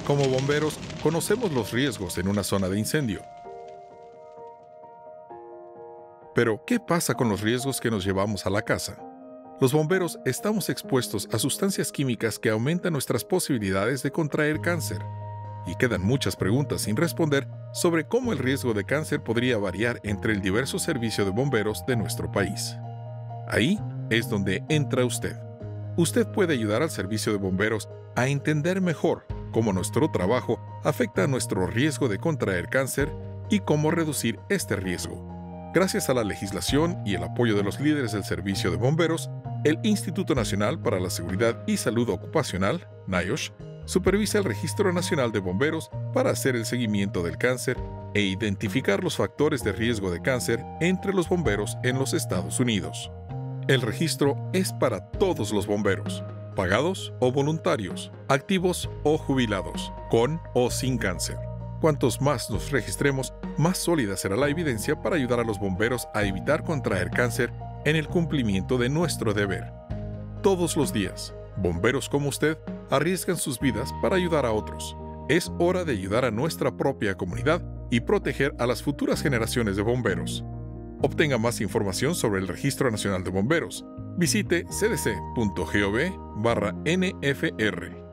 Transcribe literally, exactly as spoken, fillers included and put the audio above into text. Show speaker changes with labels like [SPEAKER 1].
[SPEAKER 1] Como bomberos, conocemos los riesgos en una zona de incendio. Pero, ¿qué pasa con los riesgos que nos llevamos a la casa? Los bomberos estamos expuestos a sustancias químicas que aumentan nuestras posibilidades de contraer cáncer. Y quedan muchas preguntas sin responder sobre cómo el riesgo de cáncer podría variar entre el diverso servicio de bomberos de nuestro país. Ahí es donde entra usted. Usted puede ayudar al servicio de bomberos a entender mejor cómo nuestro trabajo afecta a nuestro riesgo de contraer cáncer y cómo reducir este riesgo. Gracias a la legislación y el apoyo de los líderes del servicio de bomberos, el Instituto Nacional para la Seguridad y Salud Ocupacional, NIOSH, supervisa el Registro Nacional de Bomberos para hacer el seguimiento del cáncer e identificar los factores de riesgo de cáncer entre los bomberos en los Estados Unidos. El registro es para todos los bomberos, pagados o voluntarios, activos o jubilados, con o sin cáncer. Cuantos más nos registremos, más sólida será la evidencia para ayudar a los bomberos a evitar contraer cáncer en el cumplimiento de nuestro deber. Todos los días, bomberos como usted arriesgan sus vidas para ayudar a otros. Es hora de ayudar a nuestra propia comunidad y proteger a las futuras generaciones de bomberos. Obtenga más información sobre el Registro Nacional de Bomberos. Visite c d c punto gov barra N F R.